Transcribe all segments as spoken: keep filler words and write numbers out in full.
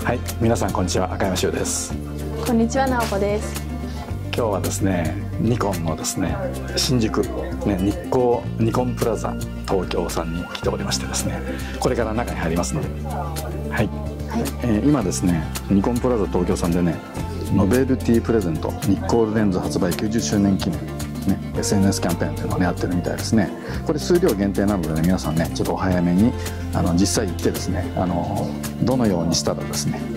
はい、皆さんこんにちは、赤山修です。 こんにちは、直子です。 今日はですね、ニコンのですね、新宿、ね、日光ニコンプラザ東京さんに来ておりましてですね、これから中に入りますので、はい、はい、えー、今ですね、ニコンプラザ東京さんでね、ノベルティプレゼントニッコールレンズ発売きゅうじゅっしゅうねん記念、ね、エスエヌエス キャンペーンっていうのを、ね、やってるみたいですね。これ数量限定なので、ね、皆さんねちょっとお早めにあの実際行ってですね、あのどのようにしたらですね、ね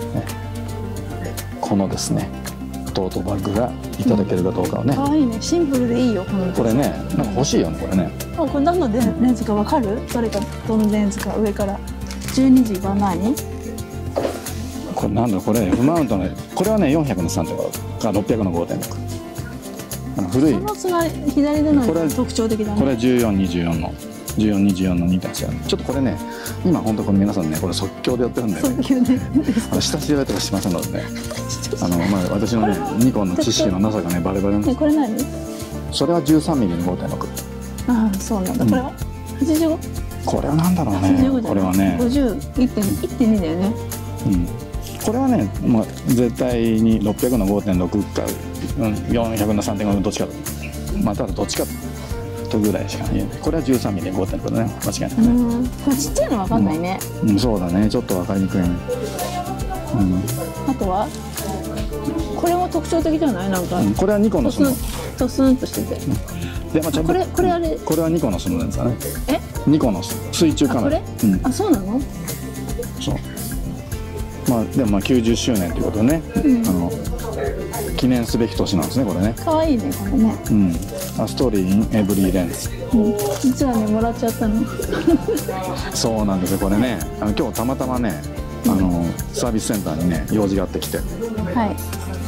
このですねトートバッグがいただけるかどうかをね、 かわいいね、シンプルでいいよ。 これね、なんか欲しいよねこれね。 あ、これ何のレンズかわかる？どれかどのレンズか、上からじゅうにじは何？ これなんだこれ F マウントの、これはねよんひゃくの さんてんご かろっぴゃくの ごてんろく、古い。 その左での特徴的だね。 これはじゅうよんにじゅうよんのじゅうよんにじゅうよんの にてんはち ちょっとこれね、今本当これ皆さんねこれ即興でやってるんで、ね、 即興で下調べとかしませんのでね、あの、まあ、私のねニコンの知識のなさがねバレバレなんです。 これ何？ それは じゅうさんミリ の ごてんろく。 ああ、そうなんだ。これは はちじゅうご？ これはなんだろうね、これはねごじゅういってんに だよね。 うん、これはね、まあ、絶対にろっぴゃくの ごてんろく か、うん、よんひゃくの さんてんご のどっちか、まあただどっちかとぐらいしか言えない。これは じゅうさんミリ で ごてんろく だね、間違いなくね。うん、 これちっちゃいの分かんないね。 うん、うん、そうだね、ちょっと分かりにくいね。うん、 あとはこれも特徴的じゃない？なんか、うん、 これはニコンのそのドスンとしてて、 うん、で、まあ、ちょっとこれこれあれ、 これはニコンのそのレンズだね。 え？ ニコンの水中カメラ。 あ、これ？うん、あ、そうなの？ そう。まあでもまあきゅうじゅっしゅうねんということでね、うん、あの記念すべき年なんですね、これね。 可愛いね、これね。 うん。アストリー・イン・エブリー・レンズ。 うん、実はね、もらっちゃったの。 そうなんですよ、これね。あの今日たまたまね、あのサービスセンターにね用事があってきて、はい、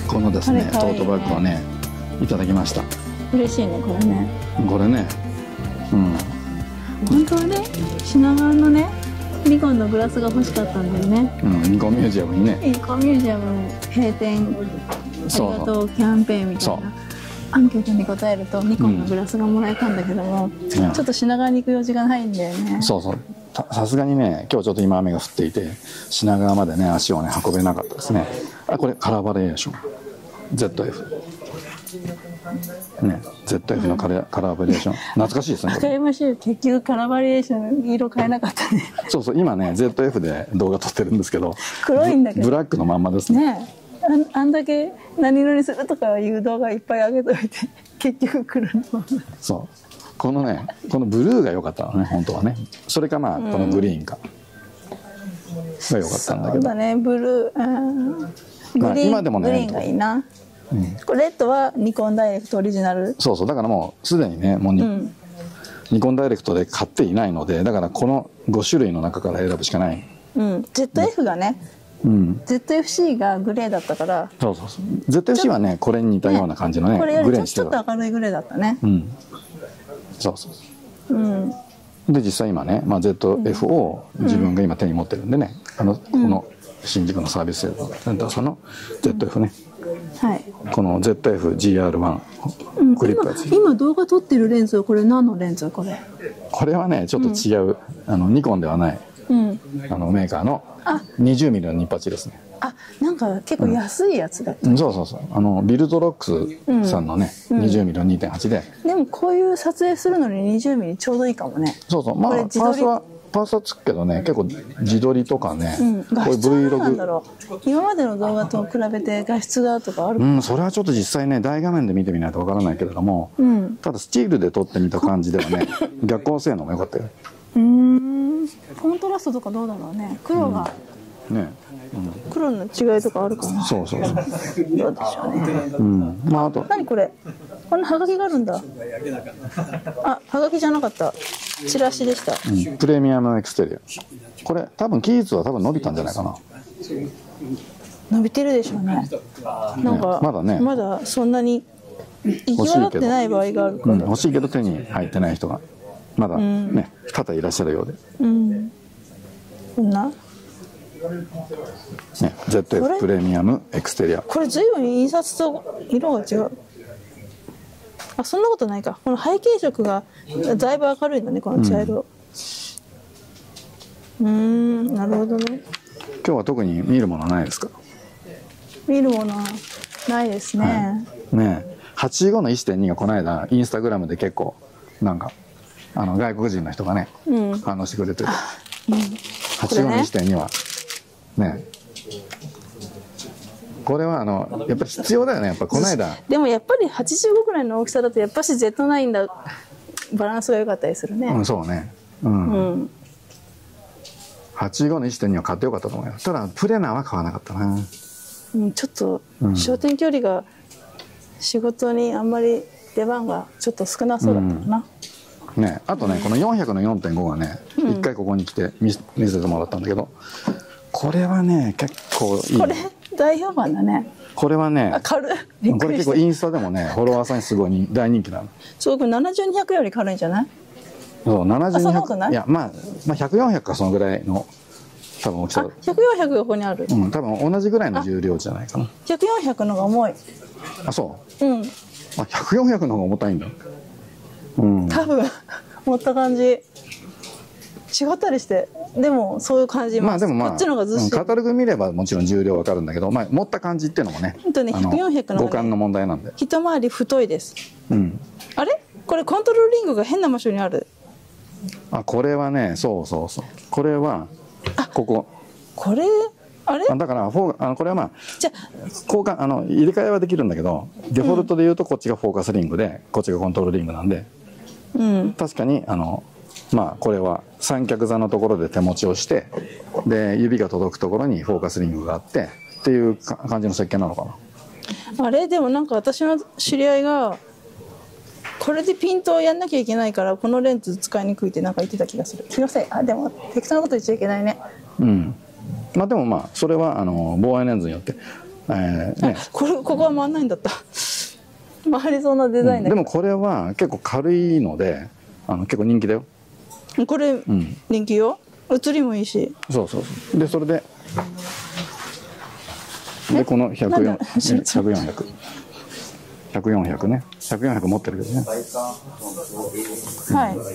このですね、トートバッグをねいただきました。 嬉しいね、これね。これね、 うん。 本当はね、品川のね、ニコンのグラスが欲しかったんだよね。 うん、ニコンミュージアムにね。 ニコンミュージアム閉店ありがとうキャンペーンみたいなアンケートに答えるとニコンのグラスがもらえたんだけども、うん、ちょっと品川に行く用事がないんだよね。そうそう。 さすがにね、今日ちょっと今雨が降っていて品川までね足をね運べなかったですね。あ、これカラーバリエーション ゼットエフ。ね、ゼットエフ のカラー、カラーバリエーション懐かしいですね。 赤山修、結局カラーバリエーション色変えなかったね。 そうそう、今ね ゼットエフ で動画撮ってるんですけど、 黒いんだけどブラックのまんまですね。 ねえ、あ, あんだけ何色にするとかいう動画いっぱい上げといて結局黒のまま。 そうこのね、このブルーが良かったのね、本当はね。それかまあこのグリーンか、うん、が良かったんだけど。そうだね、 ブルー、うん、グリーン、まあ、今でもねグリーンがいいな。うん、これレッドはニコンダイレクトオリジナル。 そうそう、だからもうすでにねもう ニ,、うん、ニコンダイレクトで買っていないので、だからこのご種類の中から選ぶしかない。 うん、ゼットエフ がね、うん、ゼットエフシー がグレーだったから。 そうそうそう、 ゼットエフシー はねこれに似たような感じのね、 これよりちょっと明るいグレーだったね。うん、 そうそうそう、うん、で実際今ね、まあ、ゼットエフ を自分が今手に持ってるんでね、あのこの新宿のサービスセンターさんの ゼットエフ ね、はい、この ゼットエフジーアールワン クリップがついてる。 今動画撮ってるレンズはこれ何のレンズ？これこれはねちょっと違う、うん、あのニコンではない、うん、あのメーカーの にじゅうミリ のニッパチですね。 あ、なんか結構安いやつだった、 うん、そうそうそう、あのビルドロックスさんのね、うん、にじゅうミリ の にてんはち で、 でもこういう撮影するのに にじゅうミリ ちょうどいいかもね。 そうそう、まあパースはパースはつくけどね、結構自撮りとかね、うん、こういう Vlog、 今までの動画と比べて画質がとかあるか、 うん、それはちょっと実際ね大画面で見てみないとわからないけれども、うん、ただスチールで撮ってみた感じではね逆光性能も良かったよ。 うーん、コントラストとかどうだろうね、黒が、うん、ね、うん、黒の違いとかあるかな。そうそうそう、どうでしょうね。うん、まああと何これ、こんなハガキがあるんだ。あ、ハガキじゃなかった、チラシでした。 うん、プレミアムエクステリア、これ多分期日は多分伸びたんじゃないかな。 伸びてるでしょうね。なんか、ね、まだね、まだそんなに行き渡ってない場合があるから、うん、 欲しいけど手に入ってない人がまだね、うん、多々いらっしゃるようで、うん、 こんな、ね、 ゼットエフ プレミアムエクステリア、 これ随分印刷と色が違う。あ、そんなことないか。この背景色がだいぶ明るいのね、この茶色。うん、うーん、なるほどね。 今日は特に見るものないですか？ 見るものないですね。 はい、ねえ、はちじゅうごの いちてんに がこの間インスタグラムで結構なんかあの外国人の人がね、うん、反応してくれてる。うん、はちじゅうごの いちてんに はね、これはあのやっぱり必要だよね。やっぱこの間でもやっぱりはちじゅうごぐらいの大きさだとやっぱし ゼットナイン だバランスが良かったりするね。うん、 そうね。うん。うん、はちじゅうごの いちてんに は買ってよかったと思うよ。ただプレナーは買わなかったな。 うん、ちょっと焦点距離が仕事にあんまり出番がちょっと少なそうだったかな。 うん、ね、あとね、うん、このよんひゃくの よんてんご がね、一、うん、回ここに来て見、見せてもらったんだけど、これはね結構いい。これ大評判だね。 これはね、 軽い。これ結構インスタでもね、フォロワーさんにすごい大人気なの。 すごくななじゅうにひゃくより軽いんじゃない？ そう、ななじゅうにひゃく。いや、まあ、まあ、ひゃくよんひゃくかそのぐらいの多分大きさだ。 ひゃくよんひゃくがここにある。 うん、多分同じぐらいの重量じゃないかな。 ひゃくよんひゃくのが重い。 あ、そう。 うん。 あ、ひゃくよんひゃくの方が重たいんだ。うん。 多分持った感じ違ったりして、でもそういう感じます。まあでもまあこっちの方がずっしり。 カタログ見ればもちろん重量わかるんだけど、まあ持った感じっていうのもね。 本当ね、ひゃくよんひゃくの五感の問題なんで。 一回り太いです。 うん。 あれ？これコントロールリングが変な場所にある。 あ、これはね、そうそうそう。これはここ。 これあれ？ だからフォーあのこれはまあじゃ交換あの入れ替えはできるんだけど、デフォルトで言うとこっちがフォーカスリングで、こっちがコントロールリングなんで、うん、確かにあのまあこれは三脚座のところで手持ちをして、で指が届くところにフォーカスリングがあってっていう感じの設計なのかな。あれでもなんか私の知り合いがこれでピントをやんなきゃいけないからこのレンズ使いにくいってなんか言ってた気がする。気のせい。あ、でも適当なこと言っちゃいけないね。 うん。まあでもまあそれはあの望遠レンズによって、えーね、 これここは回んないんだった。回りそうなデザインだけど、 うん、でもこれは結構軽いのであの結構人気だよ。 これ、うん、人気よ。写りもいいし。 そうそうそう。でそれででこのひゃくよんひゃくひゃくよんひゃくひゃくよんひゃくねひゃくよんひゃく持ってるけどね。 はい。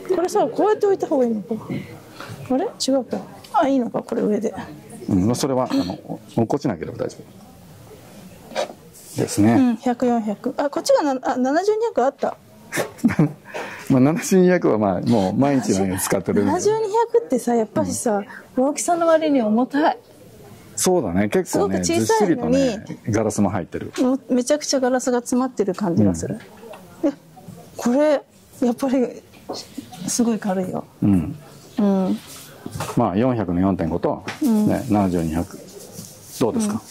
これさこうやって置いた方がいいのか。あれ違うか。あ、いいのかこれ上で。 うん、それはあの落っこちなければ大丈夫ですね。うん、 ひゃくよんひゃく。あ、こっちがなあななじゅうにひゃくあった。 まあななじゅうにひゃくはまあもう毎日のように使ってる。 ななじゅうにひゃくってさやっぱりさ、うん、大きさの割に重たい。 そうだね、結構ねずっしりとねガラスも入ってる。 めちゃくちゃガラスが詰まってる感じがする。うん、でこれやっぱりすごい軽いよ。うん。うん。 まあよんひゃくの よんてんご と、ね、うん、ななじゅうにひゃくどうですか？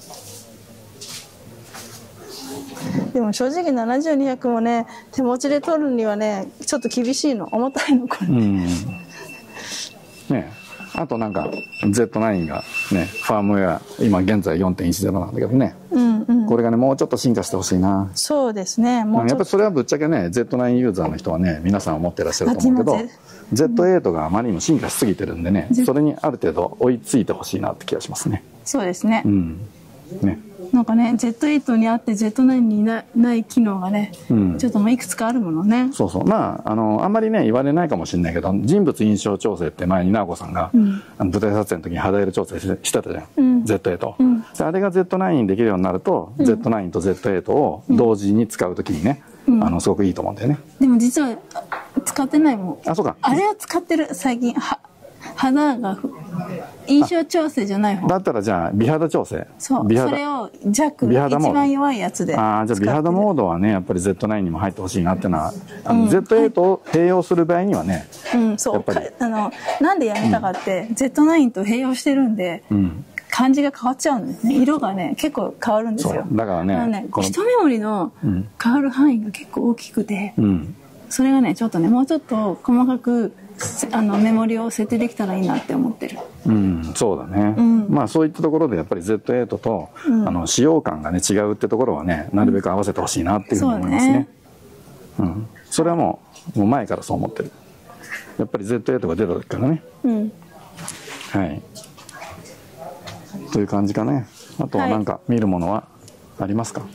うん、でも正直ななじゅうにひゃくもね手持ちで取るにはねちょっと厳しいの。重たいのこれ。うん。 ね。あとなんか ゼットナイン がねファームウェア今現在 よんてんいちゼロ なんだけどね、うんうん、これがねもうちょっと進化してほしいな。 そうですね。もうやっぱりそれはぶっちゃけね ゼットナイン ユーザーの人はね皆さん思ってらっしゃると思うけど ゼットエイト があまりにも進化しすぎてるんでね、それにある程度追いついてほしいなって気がしますね。 そうですね。 うんね。 なんかね ゼットエイト にあって ゼットナイン に な, ない機能がね、うん、ちょっともういくつかあるものね。 そうそう。まああのあんまりね言われないかもしれないけど人物印象調整って前に直子さんが、うん、あの舞台撮影の時に肌色調整してたじゃん、うん、ゼットエイト、うん、あれが ゼットナイン にできるようになると、うん、ゼットナイン と ゼットエイト を同時に使う時にね、うん、あのすごくいいと思うんだよね。 でも実は使ってないもん。 あ、そうか。 あれは使ってる最近は肌が印象調整じゃない方だったらじゃあ美肌調整。 そうそれを弱一番弱いやつで。 ああ、じゃあ美肌モードはねやっぱり ゼットナイン にも入ってほしいなっていうのは、うん、ゼットエイト を併用する場合にはね、 うん、そうあのなんでやめたかって、うん、ゼットナイン と併用してるんで、うん、感じが変わっちゃうんですね。色がね結構変わるんですよ。 だからね、 ね一目盛りの変わる範囲が結構大きくて、うん、それがねちょっとねもうちょっと細かくあのメモリを設定できたらいいなって思ってる。 うん、そうだね、うん、まあそういったところでやっぱり ゼットエイト と、うん、あの使用感がね違うってところはねなるべく合わせてほしいなっていうふうに思いますね。うん、うん、それはもう、もう前からそう思ってる。やっぱり ゼットエイト が出た時からね、うん、はいという感じかね。あとは何か見るものはありますか？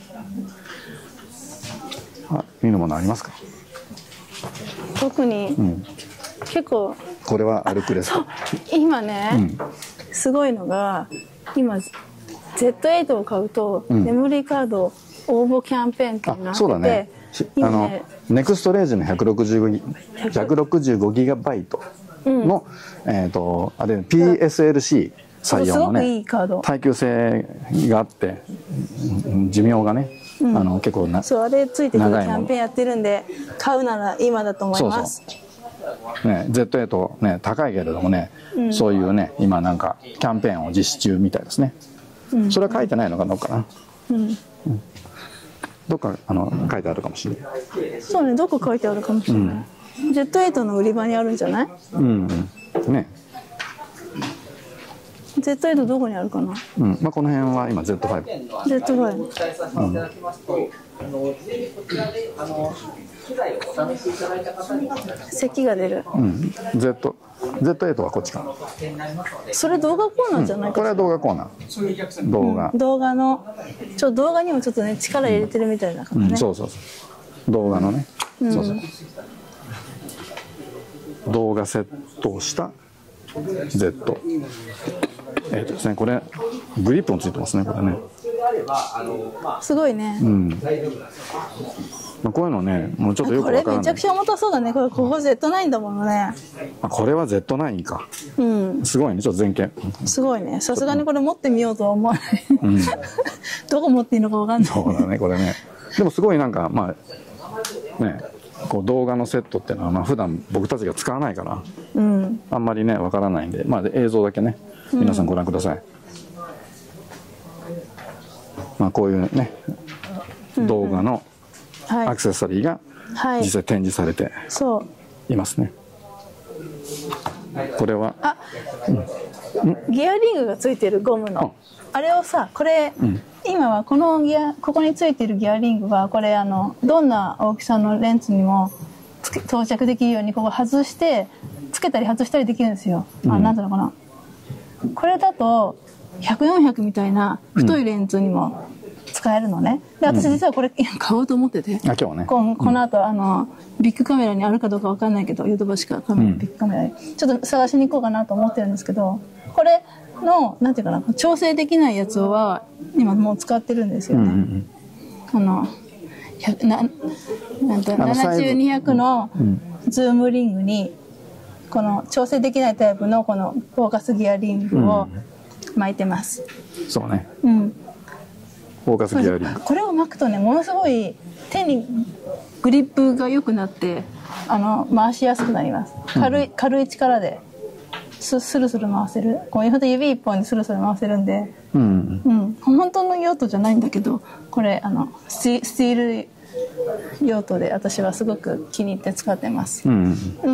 あ、見るものありますか？ 特に、うん、結構これはアルクレスト。 今ね、うん、すごいのが今 ゼットエイト を買うと、うん、メモリーカード応募キャンペーンっていうのがあって、そうだね、あのねネクストレージのひゃくろくじゅうごギガバイトの、うん、えっとあれ ピーエスエルシー 採用のね、耐久性があって寿命がね、うん、あの結構なそうあれついてくるキャンペーンやってるんで買うなら今だと思います。 そうそうね、ゼットエイト ね高いけれどもね、うん、そういうね今なんかキャンペーンを実施中みたいですね、うん、それは書いてないのかどうかな、うん、うん、どっかあの書いてあるかもしれない。 そうね、どこ書いてあるかもしれない、うん、ゼットエイト の売り場にあるんじゃない？うん、うん、ね。ゼットエイト どこにあるかな？ うん、まあこの辺は今 ゼットファイブ。 ゼットファイブ。うん咳が出る。うん。Z、ゼットエイト はこっちかな。それ動画コーナーじゃないか、 うん。これは動画コーナー。動画。 うん、動画の、ちょ動画にもちょっとね力入れてるみたいだからね、 うんうん。そうそうそう。動画のね。うん、そうそう。動画セットをした Z。えっとですね、これグリップもついてますね、これね。 すごいね。うん。 まあこういうのね、もうちょっとよくわからない。 これめちゃくちゃ重たそうだね。これここ ゼットナイン だもんね。 あ、これは ゼットナイン か。うん。すごいね、ちょっと前傾。 すごいね。さすがにこれ持ってみようとは思わない。うん。どこ持っていいのかわかんない。 そうだね、これね。でもすごいなんかまあね、こう動画のセットっていうのはまあ普段僕たちが使わないから、うん、あんまりねわからないんで、まあ映像だけね皆さんご覧ください。うん、まあこういうね、うん、動画のアクセサリーが実際展示されていますね。はい、これはあ、 うん、ギアリングがついてるゴムのあれをさ、これ、うん、今はこのギアここについてるギアリングはこれあのどんな大きさのレンズにもつけ装着できるようにここ外してつけたり外したりできるんですよ。うん、あ、なんていうのかな。これだとひゃく、よんひゃくみたいな太いレンズにも使えるのね。で、私実はこれ買おうと思ってて、うん、あ今日ね、こ, この後、うん、あのビッグカメラにあるかどうかわかんないけどヨドバシかカメラ、うん、ビッグカメラにちょっと探しに行こうかなと思ってるんですけど、これのなんていうかな、調整できないやつは今もう使ってるんですよね。うんうん、あのななんてななじゅう、にひゃくのズームリングにこの調整できないタイプのこのフォーカスギアリングを巻いてます。 うん、そうね。うん。フォーカスギアリング。 これを巻くとね、ものすごい手にグリップが良くなってあの回しやすくなります。軽い、うん、軽い力で。ス, スルスル回せる。こういう指一本でスルスル回せるんで、うんうん、本当の用途じゃないんだけど、これあのスティール用途で私はすごく気に入って使ってます。うんうん、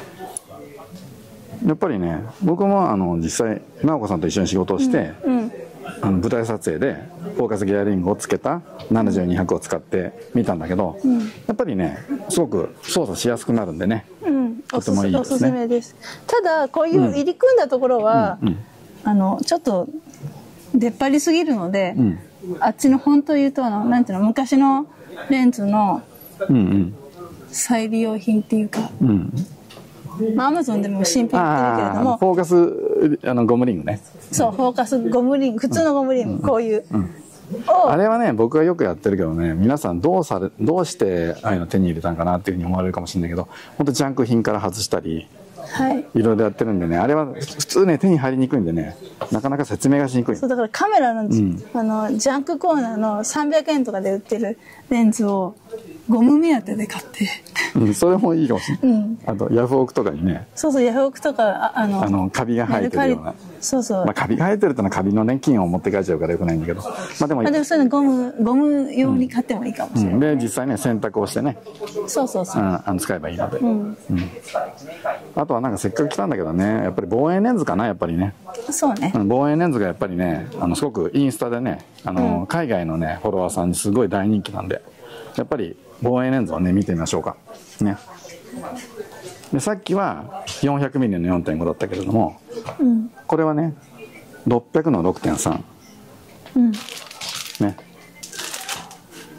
やっぱりね、僕もあの実際直子さんと一緒に仕事をして、うんうん、あの舞台撮影でフォーカスギアリングをつけたななじゅうにひゃくを使ってみたんだけど、うん、やっぱりねすごく操作しやすくなるんでね、うん、とてもいいですね。おすすめです。 ただこういう入り組んだところは、うんうん、あのちょっと出っ張りすぎるので、うん、あっちの本当言うとあのなんていうの、昔のレンズの再利用品っていうか、うんうんまあ、アマゾンでも新品売ってるけれども、 フォーカスあのゴムリングね。 そう、フォーカスゴムリング、普通のゴムリング、うん、こういう、うん、 あれはね僕がよくやってるけどね、皆さんどうされどうしてああいうの手に入れたんかなっていうふうに思われるかもしれないけど、本当ジャンク品から外したり、はい、いろいろやってるんでね、あれは普通ね手に入りにくいんでね、なかなか説明がしにくい。 そうだからカメラの、うん、あのジャンクコーナーのさんびゃくえんとかで売ってるレンズをゴム目当てで買って、 うん、それもいいかもしれない、うん、あとヤフオクとかにね、 そうそうヤフオクとかああのあのカビが生えてるような、 そうそう、 まあ、カビが生えてるってのはカビのね菌を持って帰っちゃうからよくないんだけど、まあでもあでもそれゴムゴム用に買ってもいいかもしれない、うんうん、 で実際ね洗濯をしてね、 そうそうそう、 うん、あの使えばいいので、うんうん、あとはなんかせっかく来たんだけどね、やっぱり望遠レンズかな、やっぱりね。 そうね、 うん、望遠レンズがやっぱりね、あのすごくインスタでね、あの、うん、海外のねフォロワーさんにすごい大人気なんで、やっぱり望遠レンズをね見てみましょうかね。でさっきは よんひゃくミリ の よんてんご だったけれども、うん、これはねろっぴゃくの ろくてんさん、うん、ね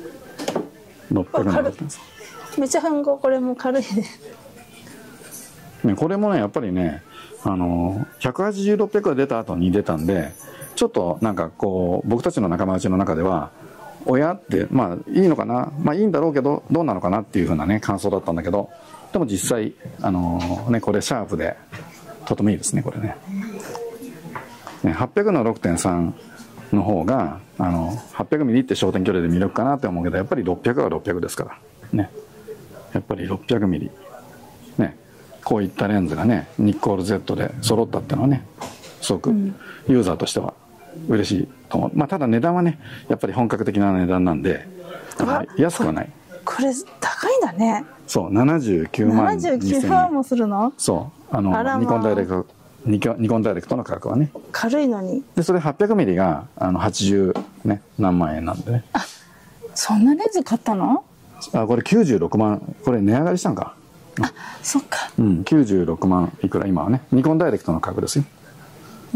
ろっぴゃくの ろくてんさん、 めっちゃ半号、これも軽いね。 ね、これもねやっぱりねあのひゃくはちじゅう、ろっぴゃくが出た後に出たんで、ちょっとなんかこう僕たちの仲間内の中では親ってまあいいのかな、まあいいんだろうけどどうなのかなっていうふうなね感想だったんだけど、でも実際あのねこれシャープでとてもいいですねこれね。ねはっぴゃくの ろくてんさん の方があの はっぴゃくミリ って焦点距離で魅力かなって思うけど、やっぱりろっぴゃくはろっぴゃくですからね。やっぱり ろっぴゃくミリ ね、こういったレンズがねニッコール Z で揃ったっていうのはねすごくユーザーとしては嬉しいと思う。まあただ値段はねやっぱり本格的な値段なんで安くはない。 これ高いんだね。 そうななじゅうきゅうまんにせんえん。 ななじゅうきゅうまんもするの？ そうあのあ、まあ、ニコンダイレクトニコンダイレクトの価格はね軽いのに。でそれ はっぴゃくミリ があのはちじゅう、ね、何万円なんでね。 あ、そんなレンズ買ったの？ あ、これきゅうじゅうろくまん、これ値上がりしたんか。 あ、そっか。 うん、きゅうじゅうろくまんいくら今はね、ニコンダイレクトの価格ですよ。 うん、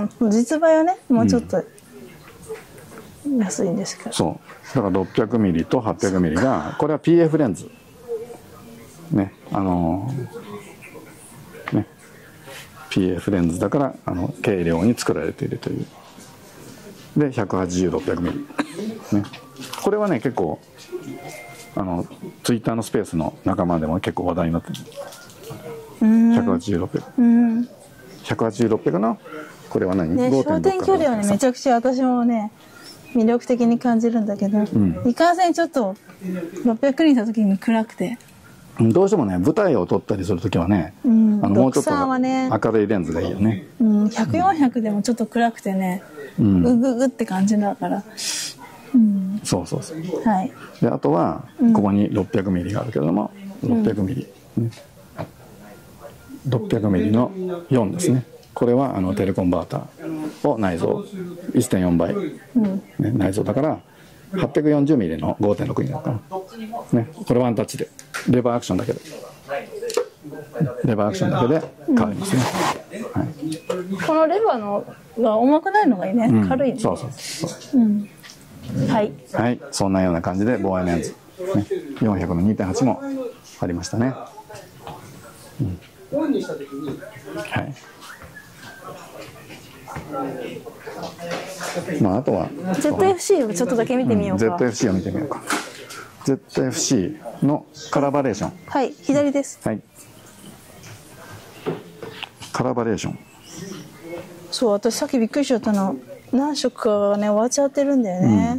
うん、実売はね、もうちょっと安いんですけど。うん、 そう、だから ろっぴゃくミリ と はっぴゃくミリ が、これは ピーエフ レンズ。ね、あのー、ね、ピーエフ レンズだから、あの軽量に作られているという。で、ひゃくはちじゅう、ろっぴゃくミリ。ね、これはね、結構。あのツイッターのスペースの仲間でも結構話題になってる。ひゃくはちじゅう、ろっぴゃく。ひゃくはちじゅう、ろっぴゃくのこれは何？ ね、焦点距離はねめちゃくちゃ私もね魅力的に感じるんだけど、うん、いかんせんちょっとろっぴゃくにした時に暗くて。 どうしてもね舞台を撮ったりする時はね、うん、あのもうちょっと明るいレンズがいいよね。 うん、ひゃく、よんひゃくでもちょっと暗くてね、うん、うぐぐって感じだから。うん、 そうそうそう。 はい。 であとはここに ろっぴゃくミリ があるけれども、うん、ろっぴゃくミリ、ね、ろっぴゃくミリ のよんですね。これはあのテレコンバーターを内蔵 いってんよん 倍、うんね、内蔵だからはっぴゃくよんじゅうミリ の ごてんろく になるかな、ね、これワンタッチでレバーアクションだけでレバーアクションだけで変わりますね。うん、はい、 このレバーのが重くないのがいいね、うん、軽いね。 そうそうそう。うんはい、 はい、そんなような感じで望遠レンズ、ね、よんひゃくの にてんはち もありましたね。うん、はい。まああとはゼットエフシー をちょっとだけ見てみようか。 うん、ゼットエフシー を見てみようか。ゼットエフシー のカラーバリエーション。 はい、左です。 はい。カラーバリエーション。 そう、私さっきびっくりしちゃったの。何色かがね終わっちゃってるんだよね。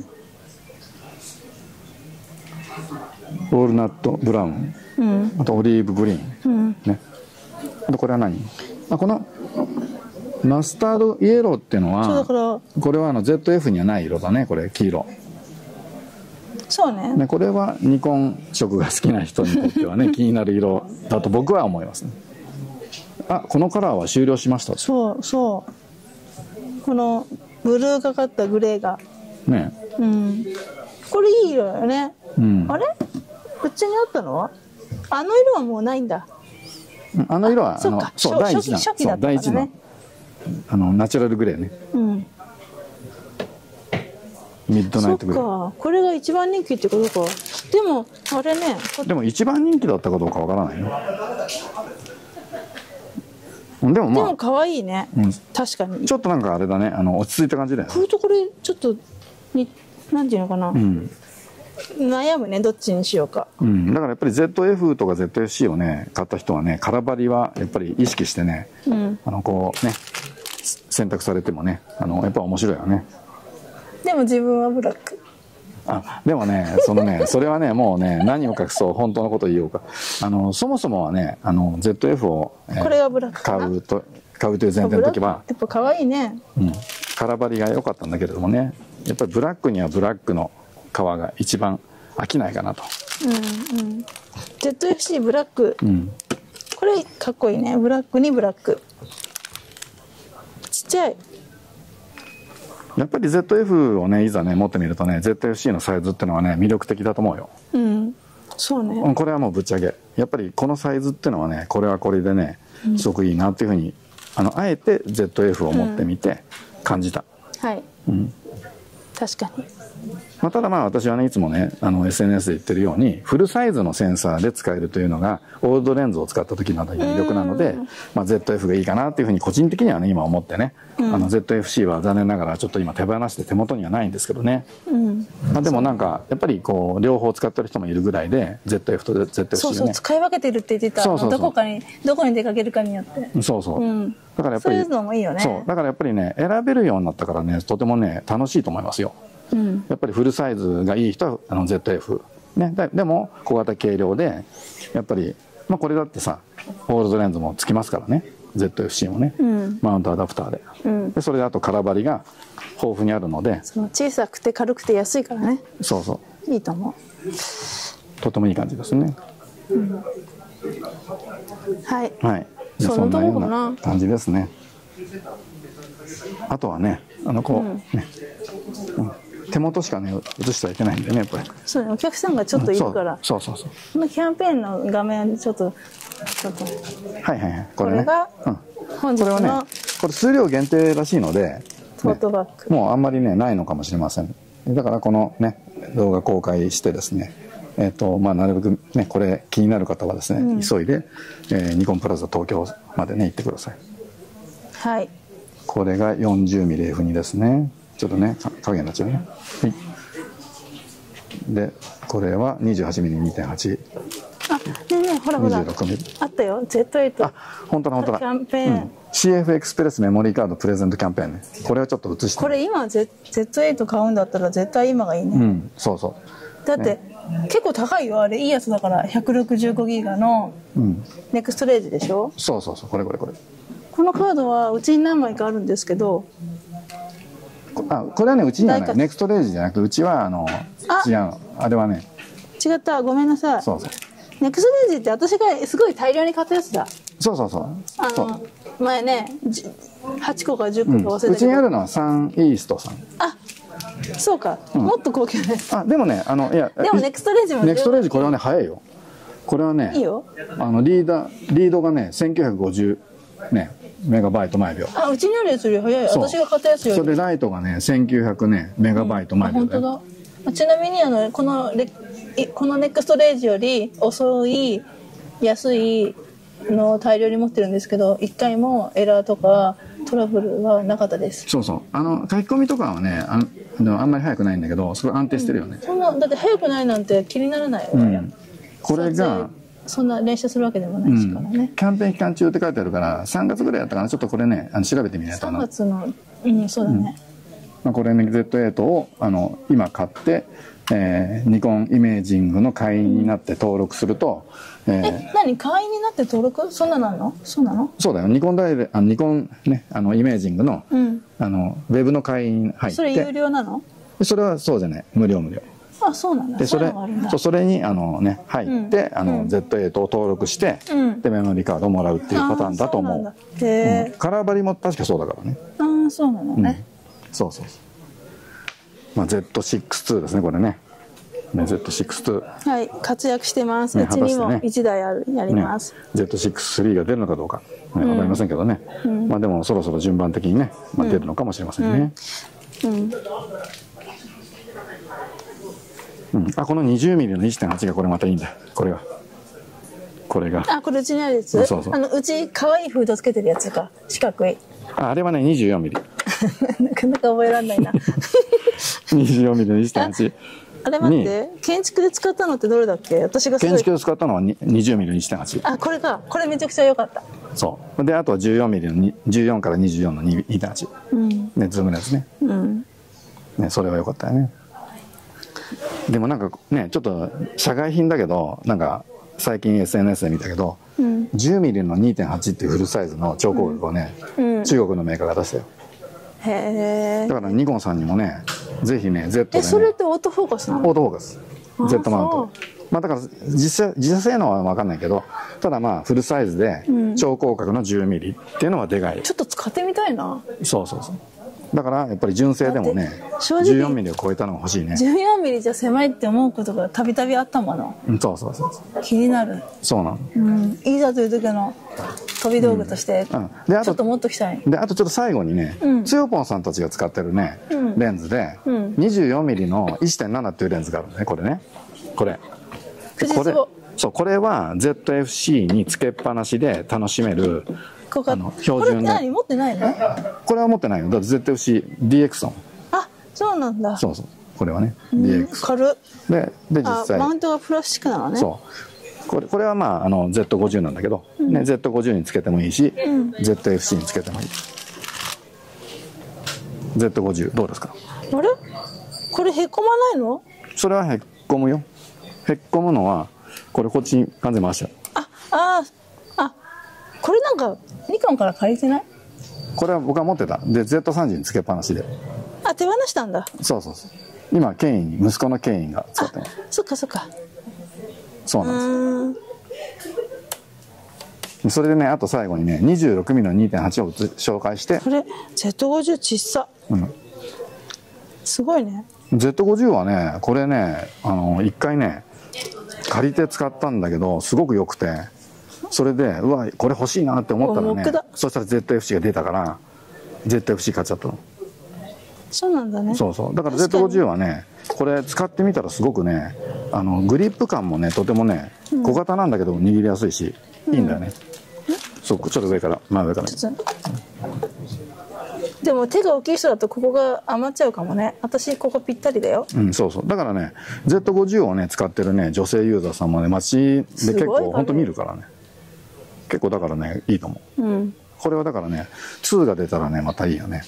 うん、ウォールナットブラウン、うん、あとオリーブグリーン、うん、ね。あとこれは何？あ、このマスタードイエローっていうのは、そうだからこれはあの ゼットエフ にはない色だね。これ黄色。 そうね。 ね、これはニコン色が好きな人にとってはね気になる色だと僕は思いますね。あ、このカラーは終了しました。 そうそう。このブルーがかったグレーがね、 うん、これいい色だよね。うん、あれこっちにあったのはあの色はもうないんだ。 あの色はあのそう第一の初期だったからね。 第一のあのナチュラルグレーね。うん、ミッドナイトグレー。 そっか、これが一番人気ってことか。でもあれね。 でも一番人気だったかどうかわからないよ。でもまあ、 でも可愛いね、うん、確かに。 ちょっとなんかあれだね、あの落ち着いた感じだよね。 これとこれちょっとになんていうのかな、うん、悩むね、どっちにしようか。うん、だからやっぱり ゼットエフ とか ゼットエフシー をね買った人はね、カラバリはやっぱり意識してね、うん、あのこうね選択されてもね、あのやっぱ面白いよね。でも自分はブラック。あ、でもね、そのね、それはね、もうね、何を隠そう、本当のことを言おうか。あの、そもそもはね、あの、ゼットエフ を、えー、これはブラック買うと、買うという前提の時は、やっぱ可愛いね。うん。カラバリが良かったんだけれどもね、やっぱりブラックにはブラックの皮が一番飽きないかなと。うんうん。ゼットエフシー ブラック。うん。これかっこいいね。ブラックにブラック。ちっちゃい。やっぱり ゼットエフ をねいざね持ってみるとね ゼットエフシー のサイズっていうのはね魅力的だと思うよ。うん、そうね。これはもうぶっちゃけやっぱりこのサイズっていうのはねこれはこれでねすごくいいなっていうふうにあのあえて ゼットエフ を持ってみて感じた。うん、はい、うん、確かに。 まあ、ただまあ私はねいつもねあの エスエヌエス で言ってるようにフルサイズのセンサーで使えるというのがオールドレンズを使った時などに魅力なので、まあ、ゼットエフ がいいかなっていうふうに個人的にはね今思ってね、うん、あの ゼットエフシー は残念ながらちょっと今手放して手元にはないんですけどね、うん、まあ、でもなんかやっぱりこう両方使ってる人もいるぐらいで ゼットエフ と ゼットエフシー ね、そうそう使い分けてるって言ってた。そうそうそう、どこかにどこに出かけるかによって、 そうそう、うん、だからやっぱりそういうのもいいよね。 そうだからやっぱりね選べるようになったからねとてもね楽しいと思いますよ。うん、やっぱりフルサイズがいい人はあの ゼットエフ、ね、で, でも小型軽量でやっぱり、まあ、これだってさオールドレンズもつきますからね ゼットエフシー もね、うん、マウントアダプター で,、うん、でそれであと空張りが豊富にあるので、 その小さくて軽くて安いからね。 そうそういいと思う。とてもいい感じですね、うん、 はい、 はい、でそんなような感じですね。あとはねあのこう、うん、ね、うん、手元しかね映してはいけないんでねやっぱり。 そうね、お客さんがちょっといるから、うん、 そうそうそうそう、 このキャンペーンの画面ちょっとちょっとはいはいはい、 これね、これが本日の、 うん、これはねこれ数量限定らしいので、 トートバッグ、 ね、もうあんまりねないのかもしれません。だからこのね動画公開してですね、えーとまあ、なるべくねこれ気になる方はですね、うん、急いで、えー、ニコンプラザ東京までね行ってください。 はい、 これが よんじゅうミリエフに ですね。ちょっとね影になっちゃうね、はい、でこれは にじゅうはちミリにてんはち、 あ、ねえねえほらほらあったよ ゼットエイト、 あ、本当だ本当だ、 キャンペーン、うん、 シーエフ エクスプレスメモリーカードプレゼントキャンペーンね。これはちょっと映して、 これ今 ゼットエイト 買うんだったら絶対今がいいね。うん、 そうそうだって、ね、結構高いよあれ。いいやつだからひゃくろくじゅうごギガのネクストレージでしょ、うん、 そうそうそう、これこれこれこのカードはうちに何枚かあるんですけど、 あ、これはねうちにはない、ネクストレージじゃなくてうちはあの違う、あれはね違った、ごめんなさい。そうそう、ネクストレージって私がすごい大量に買ったやつだ。 そうそうそう、 あの前ねはちこかじゅっこか忘れたけど、うん、 うちにあるのはサンイーストさん。 あ、そうか、うん、もっと高級なやつ。 あ、でもねあのいやでもネクストレージもネクストレージこれはね早いよ。これはねいいよ、 あのリーダーリードがねせんきゅうひゃくごじゅうねメガバイト毎秒。 あ、うちにあるやつより早い。私が買ったやつより。 それでライトがねせんきゅうひゃくねメガバイト毎秒、ね、 うん、本当だ。ちなみにあのこのレこのネクストレージより遅い安いのを大量に持ってるんですけど、一回もエラーとかトラブルはなかったです。 そうそう、あの書き込みとかはね あ, あんまり速くないんだけど、それ安定してるよね、 うん、そんなだって速くないなんて気にならないよ、うん、これがそんな連射するわけでもないですからね、うん、 キャンペーン期間中って書いてあるからさんがつぐらいだったかな。ちょっとこれねあの調べてみないとな。 さんがつの、うん、そうだね、うん、 まあ、これね ゼットエイト をあの今買って、えー、ニコンイメージングの会員になって登録すると、 うん、えー、え何会員になって登録そんなの？そうなの？ そうだよ。ニコンダイレあニコンねあのイメージングの、うん、あのウェブの会員入って。 それ有料なの？ それはそうじゃない、無料無料。 あ、そうなんだ。 でそれそうそれにあのね入って、うん、あの ゼットエイト を登録して、うん、でメモリーカードをもらうっていうパターンだと思う。へえ、うん、カラーバリも確かそうだからね。 ああ、そうなのね、 うん、そうそうそう。まあ ゼットシックスツー ですねこれね。ね ゼットシックスツーはい、活躍してます。うちにもいちだいある、ね、やります。 ね、ゼットシックススリー が出るのかどうか、ね、分かりませんけどね。うん、まあでもそろそろ順番的にね、まあ、出るのかもしれませんね。うん。うんうん、あ、この にじゅうミリ の いってんはち がこれまたいいんだ。これがこれがあ、これうちにあるやつ。そうそう、あのうち可愛いフードつけてるやつか、四角い。 あ、あれはね にじゅうよんミリなかなか覚えられないな。 にじゅうよんミリ の いってんはち。 あれ待って、建築で使ったのってどれだっけ？私が建築で使ったのは にじゅうミリ の いってんはち。 あ、これか。これめちゃくちゃ良かった。 そうで、あとは じゅうよんミリ のじゅうよんからにじゅうよんの にてんはち、うん、ね、ズームのやつね、うん、ね、それは良かったよね。でもなんかねちょっと社外品だけど、なんか最近 エスエヌエス で見たけど、うん、じゅうミリ の にてんはち っていうフルサイズの超光学をね、うん、中国のメーカーが出したよ。へえ。だからニコンさんにもねぜひね Z で、ね、 え、それってオートフォーカスなの？ オートフォーカス Z マウント。まあだから実際自社性能は分かんないけど、ただまあフルサイズで超広角の じゅうミリ っていうのはでかい、うん、ちょっと使ってみたいな。 そうそうそう。だからやっぱり純正でもねじゅうよんミリを超えたのが欲しいね。 じゅうよんミリじゃ狭いって思うことがたびたびあったもの、 うん、そうそうそうそう、 気になる。 そうなの、 うん、いざという時の飛び道具としてちょっと持っときたい。 であとちょっと最後にね、つよぽんさんたちが使ってるねレンズで にじゅうよんミリ の いちてんなな っていうレンズがあるのね、これね、これこれそう、これは ゼットエフシー につけっぱなしで楽しめるあの標準で。 これ何持ってないの？ これは持ってないよ。だって ゼットエフシーディーエックス だもん。 あ、そうなんだ。 そうそう、これはね ディーエックス軽っ。 でで実際マウントがプラスチックなのね。 そうこれこれはまああの ゼットごじゅう なんだけど、ね、ゼットごじゅう につけてもいいし、ゼットエフシー につけてもいい。 ゼットごじゅう どうですか？ あれこれへっこまないの？ それはへっこむよ。へっこむのはこれこっちに完全回しちゃう。 あああ、これなんかニコンから借りてない？ これは僕は持ってた。で ゼットさんじゅう につけっぱなしで。 あ、手放したんだ。 そうそうそう。今ケインに息子のケインが使ってます。 そっかそっか。 そうなんです。それでね、あと最後にね にじゅうろくミリ の にてんはち を紹介して。 これ ゼットごじゅう ちっさ、うん、すごいね。 ゼットごじゅう はね、これね、あの一回ね借りて使ったんだけどすごく良くて、それでうわこれ欲しいなって思ったらね、そしたら ゼットエフシー が出たから ゼットエフシー 買っちゃったの。 そうなんだね。 そうそう、だから ゼットごじゅう はね、これ使ってみたらすごくね、あのグリップ感もねとてもね小型なんだけど握りやすいし、うん、いいんだよね。そう、ちょっと上から真上から。 でも手が大きい人だとここが余っちゃうかもね。私ここぴったりだよ。 うん、そうそう。だからね ゼットごじゅう をね使ってるね女性ユーザーさんもね街で結構本当見るからね、結構だからねいいと思う、うん、これはだからねツーが出たらねまたいいよね。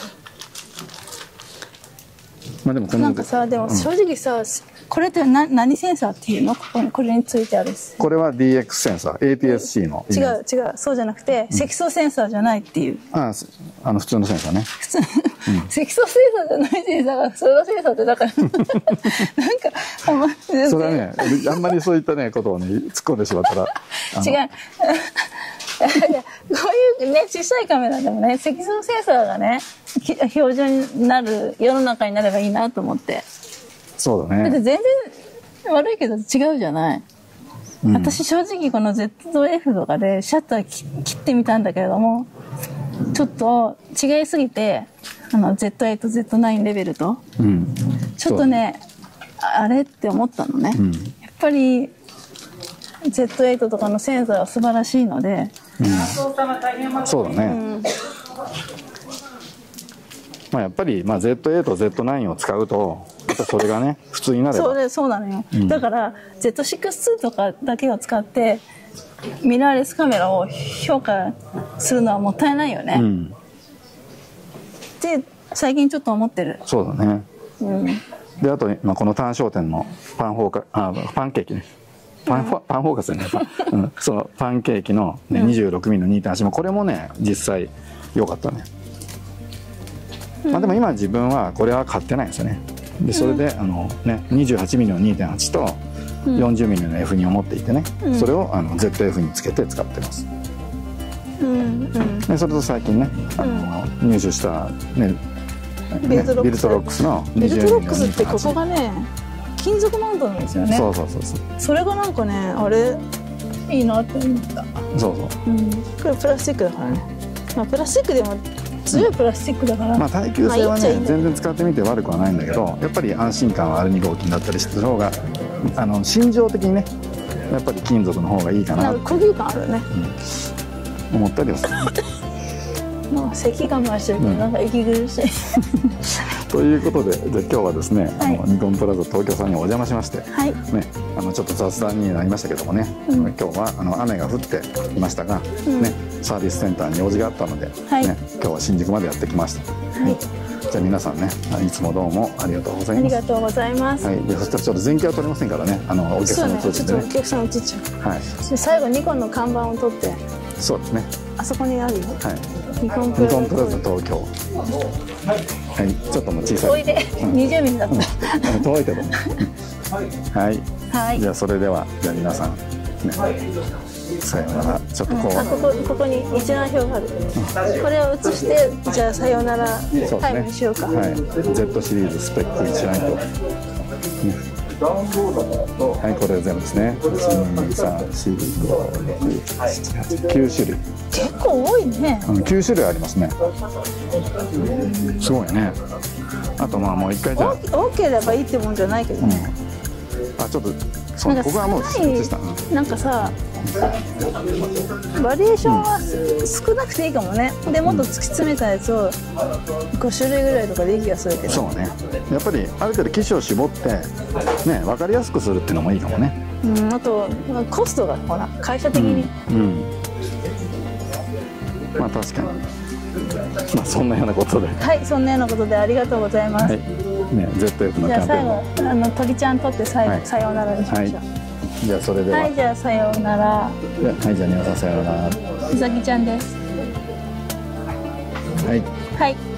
まあでもこのなんかさ、でも正直さ、うん、これって何、何センサーっていうの？ここにこれについてある。 これは ディーエックス センサー、 エーティーエスシー の。 違う違う、そうじゃなくて、うん、積層センサーじゃないっていう。 ああ、あの普通のセンサーね。 普通、うん、積層センサーじゃないセンサーが普通のセンサーってだからなんかあんまそれはね、あんまりそういったねことをね突っ込んでしまったら違う。こういうね小さいカメラでもね積層センサーがね標準になる世の中になればいいなと思って。 そうだね。 だって全然悪いけど違うじゃない、うん、私正直この ゼットエフ とかでシャッター切ってみたんだけれどもちょっと違いすぎてあの ゼットエイト、ゼットナイン レベルと、うん、ちょっとねあれって思ったのね、うん、やっぱり ゼットエイト とかのセンサーは素晴らしいので、うん、 そうだね、うん、まあやっぱり、まあ、ゼットエイト、ゼットナイン を使うとやっぱそれがね普通になればそうでそうなのよ、うん、だから ゼットシックスツー とかだけを使ってミラーレスカメラを評価するのはもったいないよね、うん、って最近ちょっと思ってる。 そうだね、うん、であと、まあ、この単焦点のパンフォーカあパンケーキねパンフォ、うん、パンフォーカスね、うん、そのパンケーキの、ね、にじゅうろくミリ の にてんはち もこれもね実際良かったね、うん、まあでも今自分はこれは買ってないんですよね。でそれで、うん、あのね にじゅうはちミリ の にてんはち と よんじゅうミリ の エフに を持っていてね、うん、それをあの ゼットエフ につけて使ってます、うんうん、でそれと最近ねあの、うん、入手したねビルトロックスのビルトロックスってここがね金属マウントなんですよね。 そうそうそうそう。 それがなんかねあれいいなって思った。 そうそう、うん、 これプラスチックだからね、まあ、プラスチックでも強いプラスチックだから、うん、 まあ耐久性はね、まあ、全然使ってみて悪くはないんだけどやっぱり安心感はアルミ合金だったりする方があの心情的にねやっぱり金属の方がいいかな。 なんか高級感あるね、 うん、思ったりはするまあ咳我慢してるけど、うん、なんか息苦しいということで、で今日はですね、はい、あのニコンプラザ東京さんにお邪魔しまして、はい、ね、あのちょっと雑談になりましたけどもね、うん、今日はあの雨が降っていましたが、うん、ね、サービスセンターに用事があったので、はい、ね、今日は新宿までやってきました。はい、じゃあ皆さんね、いつもどうもありがとうございます。 ありがとうございます。 はい、でそしたらちょっと前景は取れませんからね、あのお客さんの映ってね。 ちょっとお客さん映っちゃう。はい。最後ニコンの看板を取って。 そうですね。あそこにあるよ。はい。ニコンプラザ東京。はい、ちょっともう小さい。 遠いで、にじゅうミリだった。 遠いけど。はい。はい。じゃあそれでは、じゃあ皆さんね、さようなら。ちょっとこう。 あ、ここここに一覧表がある。これを写して、じゃあさようならタイムにしようか。 はい。ゼット シリーズスペック一覧表。 はい、これで全部ですね。いち、に、さん、し、ご、ろく、なな、はち、きゅう種類。 結構多いね。 うん、きゅう種類ありますね。すごいね。あとまあもう一回じゃあ。 多ければいいってもんじゃないけどね。 うん、あ、ちょっとそうここはもうなんかさ、バリエーションは少なくていいかもね。でもっと突き詰めたやつをご種類ぐらいとかでいい気がするけど。 そうね。やっぱりある程度機種を絞ってね、分かりやすくするっていうのもいいかもね。 うん、あとコストがほら会社的に、うん、うん、 まあ確かに。まあそんなようなことで。 はい、そんなようなことでありがとうございます。はい、 ね、ゼットエフ のキャンペーン。 じゃあ最後あの鳥ちゃん取って最後、はい、さようならにしましょう。はい、 じゃあそれでは。 はい、じゃあさようなら。はい、じゃあ皆さんさようなら。 うさぎちゃんです。 はい。 はい。